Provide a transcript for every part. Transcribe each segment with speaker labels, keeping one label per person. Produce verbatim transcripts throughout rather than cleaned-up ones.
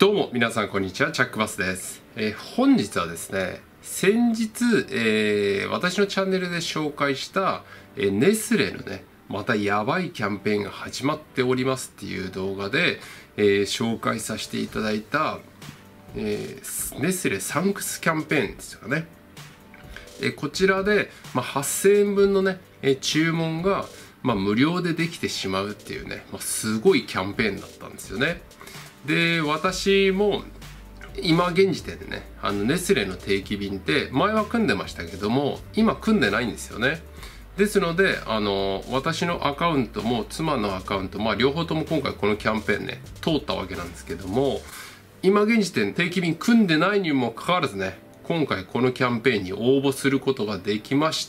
Speaker 1: どうも皆さんこんにちは、チャックバスです。えー、本日はですね、先日、えー、私のチャンネルで紹介した、えー、ネスレのね、またやばいキャンペーンが始まっておりますっていう動画で、えー、紹介させていただいた、えー、ネスレサンクスキャンペーンですよね。えー、こちらで、まあ、はっせんえんぶんのね、えー、注文が、まあ、無料でできてしまうっていうね、まあ、すごいキャンペーンだったんですよね。で、私も今現時点でね、あのネスレの定期便って前は組んでましたけども、今組んでないんですよね。ですので、あの私のアカウントも妻のアカウント、まあ両方とも今回このキャンペーンね通ったわけなんですけども、今現時点定期便組んでないにもかかわらずね、今回このキャンペーンに応募することができまして、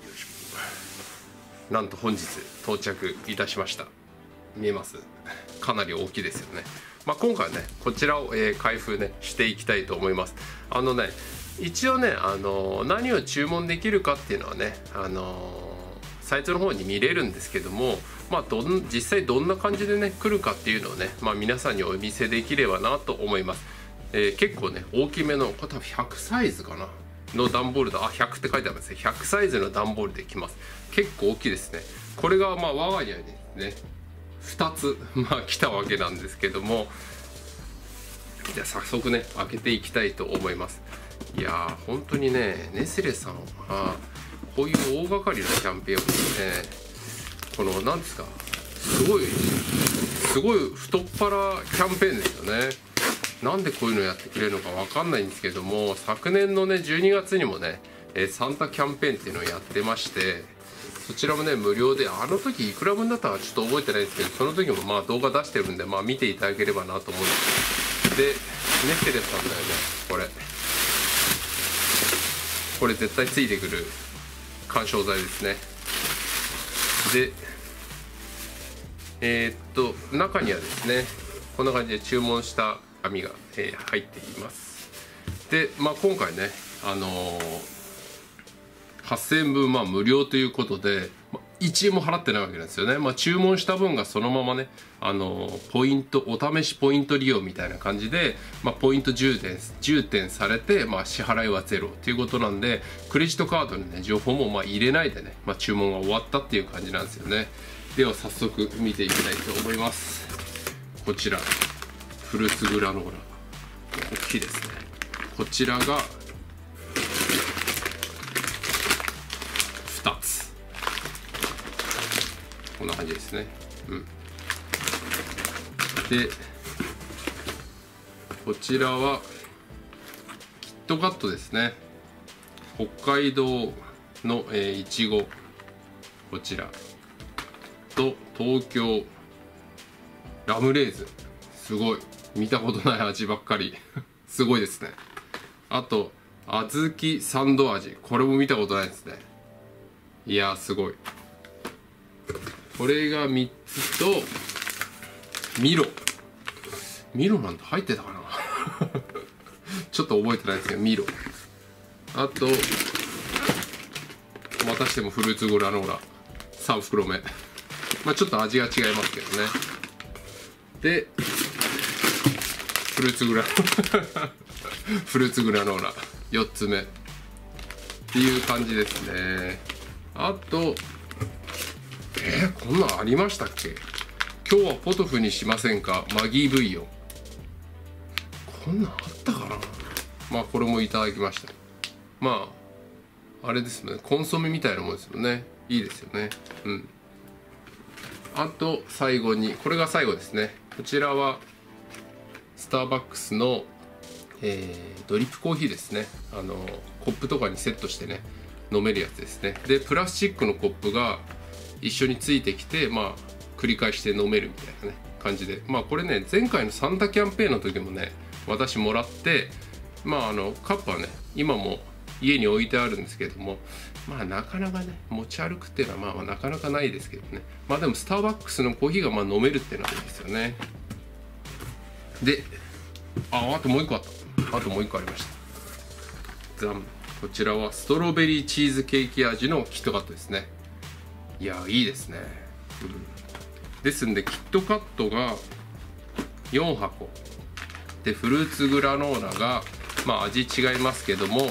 Speaker 1: なんと本日到着いたしました。見えます？かなり大きいですよね。まあ、今回はねこちらを、えー、開封ねしていきたいと思います。あのね一応ね、あのー、何を注文できるかっていうのはね、あのー、サイトの方に見れるんですけども、まあ、どん実際どんな感じでね来るかっていうのをね、まあ、皆さんにお見せできればなと思います。えー、結構ね大きめの、これ多分ひゃくサイズかなの段ボールだ。あ、ひゃくって書いてありますね。ひゃくサイズの段ボールできます。結構大きいですね。これがまあ我が家にねふたつ、まあ、来たわけなんですけども、じゃあ早速ね開けていきたいと思います。いやー本当にねネスレさんはこういう大掛かりなキャンペーンをですね、このなんですか、すごいすごい太っ腹キャンペーンですよね。なんでこういうのやってくれるのかわかんないんですけども、昨年のねじゅうにがつにもねサンタキャンペーンっていうのをやってまして、そちらもね無料で、あの時いくら分だったかちょっと覚えてないですけど、その時もまあ動画出してるんで、まあ見ていただければなと思うんです。でネスレさんだよね、これこれ絶対ついてくる緩衝材ですね。でえー、っと中にはですねこんな感じで注文した紙が、えー、入っています。で、まあ、今回ねあのーはっせんえんぶん、まあ、無料ということで、まあ、いちえんも払ってないわけなんですよね。まあ、注文した分がそのままね、あのポイント、お試しポイント利用みたいな感じで、まあ、ポイントじゅうてん、じゅってんされて、まあ、支払いはゼロということなんで、クレジットカードにね情報もまあ入れないでね、まあ、注文が終わったっていう感じなんですよね。では早速見ていきたいと思います。こちらフルーツグラノーラ、大きいですね。こちらがふたつ、こんな感じですね。うん、でこちらはキットカットですね。北海道のいちご、こちらと東京ラムレーズン、すごい見たことない味ばっかりすごいですね。あと小豆サンド味、これも見たことないですね。いやーすごい。これがみっつとミロミロなんて入ってたかなちょっと覚えてないですけど、ミロ、あとまたしてもフルーツグラノーラさんふくろめまあちょっと味が違いますけどね。でフルーツグラフルーツグラノーラよっつめっていう感じですね。あとえー、こんなんありましたっけ？今日はポトフにしませんか、マギーブイヨン、こんなんあったかな。まあこれもいただきました。まああれですね、コンソメみたいなもんですよね。いいですよね。うん。あと最後に、これが最後ですね。こちらはスターバックスの、えー、ドリップコーヒーですね。あのコップとかにセットしてね飲めるやつですね。でプラスチックのコップが一緒についてきて、まあ繰り返して飲めるみたいなね感じで、まあこれね前回のサンタキャンペーンの時もね私もらって、まああのカップはね今も家に置いてあるんですけども、まあなかなかね持ち歩くっていうのはまあ、まあなかなかないですけどね。まあでもスターバックスのコーヒーがまあ飲めるっていうのはいいですよね。で、ああともう一個あった。あともう一個ありました。ザン、こちらはストロベリーチーズケーキ味のキットカットですね。いやいいですね。うん、ですんでキットカットがよんはこでフルーツグラノーラがまあ味違いますけども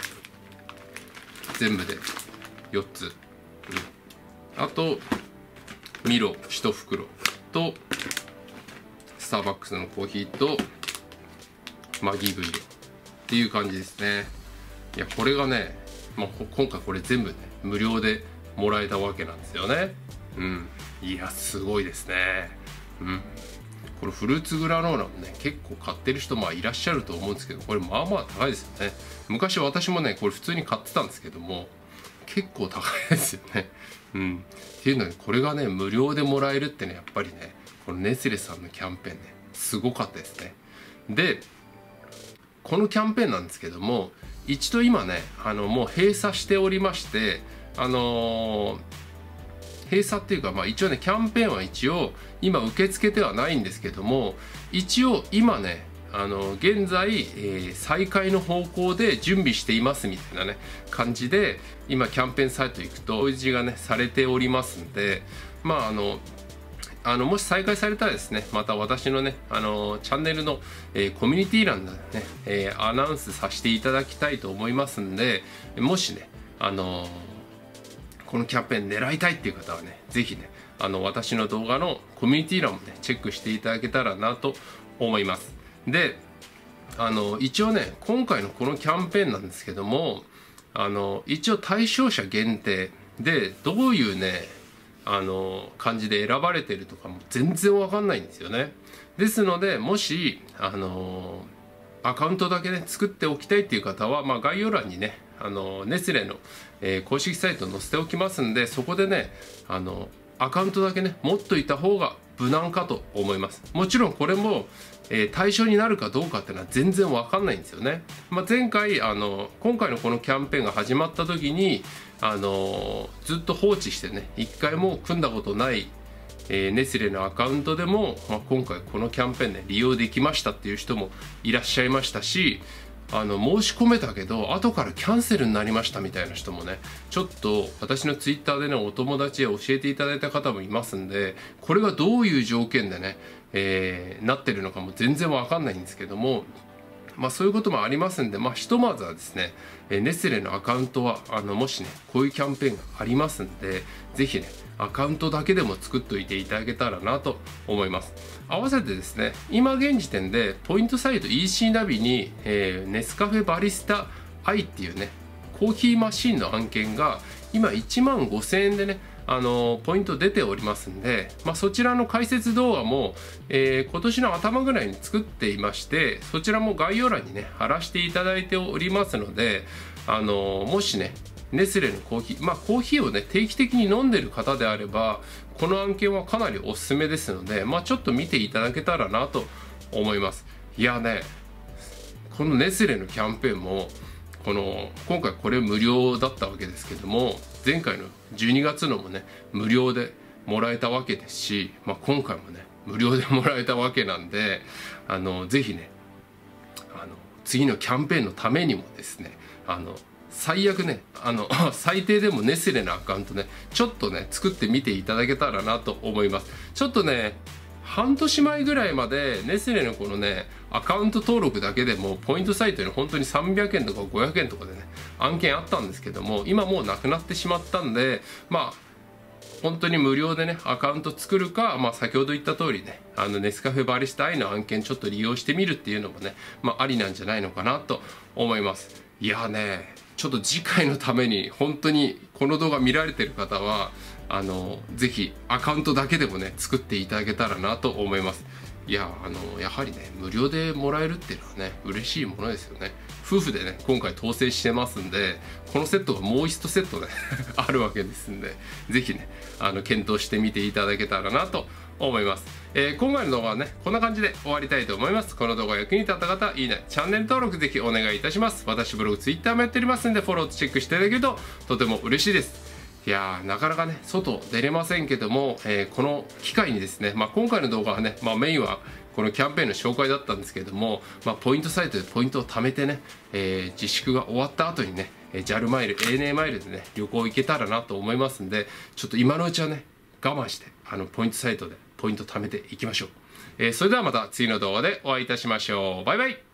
Speaker 1: 全部でよっつ、うん、あとミロいち袋とスターバックスのコーヒーとマギーブイヨンっていう感じですね。いやこれがね、まあ、今回これ全部ね無料でもらえたわけなんですよね。うん、いやすごいですね。うん、これフルーツグラノーラもね結構買ってる人まあいらっしゃると思うんですけど、これまあまあ高いですよね。昔私もねこれ普通に買ってたんですけども結構高いですよね。うん、っていうのにこれがね無料でもらえるってねやっぱりねこのネスレさんのキャンペーンねすごかったですね。でこのキャンペーンなんですけども一度今ねあのもう閉鎖しておりまして、あのー、閉鎖っていうか、まあ、一応ねキャンペーンは一応今受け付けてはないんですけども、一応今ねあの現在、えー、再開の方向で準備していますみたいなね感じで今キャンペーンサイト行くと表示がねされておりますんで、まああのあのもし再開されたらですねまた私のねあのチャンネルの、えー、コミュニティ欄でね、えー、アナウンスさせていただきたいと思いますんで、もしねあのー、このキャンペーン狙いたいっていう方はね是非ねあの私の動画のコミュニティ欄もねチェックしていただけたらなと思います。であの一応ね今回のこのキャンペーンなんですけども、あの一応対象者限定でどういうねあの感じで選ばれてるとかも全然わかんないんですよね。ですのでもしあのアカウントだけね作っておきたいっていう方は、まあ、概要欄にねあのネスレの、えー、公式サイト載せておきますんで、そこでねあのアカウントだけね持っといた方が無難かと思います。もちろんこれも、えー、対象になるかどうかっていうのは全然わかんないんですよね。まあ、前回あの今回のこのキャンペーンが始まった時にあのずっと放置してね一回も組んだことない、えー、ネスレのアカウントでも、まあ、今回このキャンペーンで、ね、利用できましたっていう人もいらっしゃいましたし、あの申し込めたけど後からキャンセルになりましたみたいな人もねちょっと私のツイッターでねお友達へ教えていただいた方もいますんで、これがどういう条件でね、えー、なってるのかも全然わかんないんですけども、まあそういうこともありますんで、まあひとまずはですねネスレのアカウントはあのもしねこういうキャンペーンがありますんで是非ねアカウントだけでも作っておいていただけたらなと思います。合わせてですね今現時点でポイントサイト イーシー ナビに、えー、ネスカフェバリスタ アイ っていうねコーヒーマシンの案件が今いちまんごせんえんでねあのポイント出ておりますんで、まあ、そちらの解説動画も、えー、今年の頭ぐらいに作っていまして、そちらも概要欄にね貼らせていただいておりますので、あのもしねネスレのコーヒーまあコーヒーをね定期的に飲んでる方であればこの案件はかなりおすすめですので、まあ、ちょっと見ていただけたらなと思います。いやねこのネスレのキャンペーンもこの今回これ無料だったわけですけども、前回のじゅうにがつのもね無料でもらえたわけですし、まあ、今回もね無料でもらえたわけなんで、あのぜひねあの次のキャンペーンのためにもですねあの最悪ねあの最低でもネスレのアカウントねちょっとね作ってみていただけたらなと思います。ちょっとね半年前ぐらいまでネスレのこのねアカウント登録だけでもポイントサイトに本当にさんびゃくえんとかごひゃくえんとかでね案件あったんですけども、今もうなくなってしまったんで、まあ本当に無料でねアカウント作るか、まあ、先ほど言った通りねあのネスカフェバリスタ アイ の案件ちょっと利用してみるっていうのもね、まあ、ありなんじゃないのかなと思います。いやねちょっと次回のために本当にこの動画見られてる方はあのぜひアカウントだけでもね作っていただけたらなと思います。いやあのやはりね無料でもらえるっていうのはね嬉しいものですよね。夫婦でね今回当選してますんでこのセットがもう一セットねあるわけですんで、ぜひねあの検討してみていただけたらなと思います。えー、今回の動画はねこんな感じで終わりたいと思います。この動画が役に立った方いいねチャンネル登録ぜひお願いいたします。私ブログツイッターもやっておりますんでフォローとチェックしていただけるととても嬉しいです。いやーなかなかね外出れませんけども、えー、この機会にですね、まあ、今回の動画はね、まあ、メインはこのキャンペーンの紹介だったんですけれども、まあ、ポイントサイトでポイントを貯めてね、えー、自粛が終わった後にね ジャル マイル エーエヌエー マイルでね旅行行けたらなと思いますんで、ちょっと今のうちはね我慢してあのポイントサイトでポイント貯めていきましょう。 えー、それではまた次の動画でお会いいたしましょう。バイバイ。